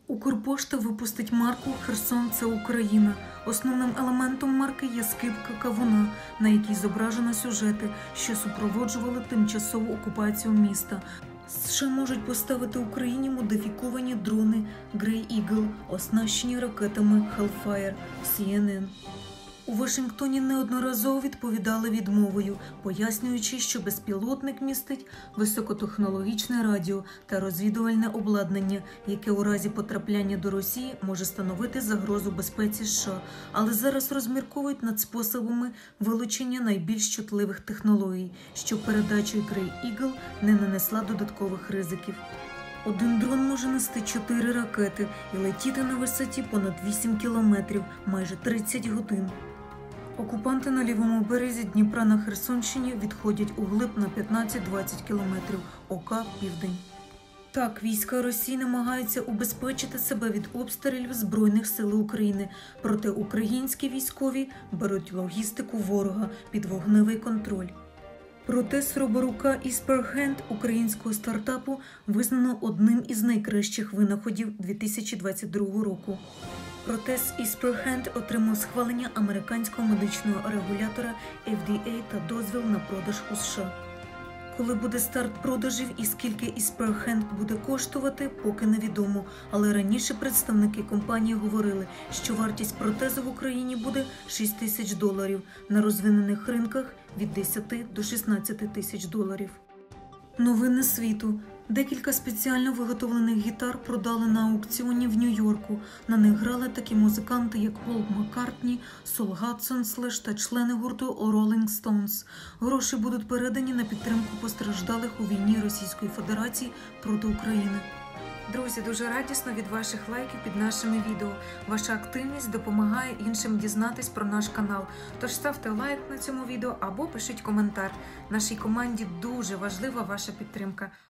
Укрпошта випустить марку «Херсон – це Україна». Основним елементом марки є скибка кавуна, на якій зображено сюжети, що супроводжували тимчасову окупацію міста. США можуть поставити Україні модифіковані дрони Grey Eagle, оснащені ракетами Hellfire. CNN. У Вашингтоні неодноразово відповідали відмовою, пояснюючи, що безпілотник містить високотехнологічне радіо та розвідувальне обладнання, яке у разі потрапляння до Росії може становити загрозу безпеці США, але зараз розмірковують над способами вилучення найбільш чутливих технологій, щоб передача Grey Eagle не нанесла додаткових ризиків. Один дрон може нести 4 ракети і летіти на висоті понад 8 кілометрів, майже 30 годин. Окупанти на лівому березі Дніпра на Херсонщині відходять углиб на 15-20 кілометрів, ОК «Південь». Так, війська Росії намагаються убезпечити себе від обстрілів Збройних сил України, проте українські військові беруть логістику ворога під вогневий контроль. Протез роборука Isperhand українського стартапу визнано одним із найкращих винаходів 2022 року. Протез Isperhand отримав схвалення американського медичного регулятора FDA та дозвіл на продаж у США. Коли буде старт продажів і скільки Isperhand буде коштувати, поки невідомо, але раніше представники компанії говорили, що вартість протезу в Україні буде $6 000, на розвинених ринках – від 10 до 16 тисяч доларів. Новини світу. Декілька спеціально виготовлених гітар продали на аукціоні в Нью-Йорку. На них грали такі музиканти, як Пол Маккартні, Сол Гадсон та члени гурту Rolling Stones. Гроші будуть передані на підтримку постраждалих у війні Російської Федерації проти України. Друзі, дуже радісно від ваших лайків під нашими відео. Ваша активність допомагає іншим дізнатись про наш канал. Тож ставте лайк на цьому відео або пишіть коментар. Нашій команді дуже важлива ваша підтримка.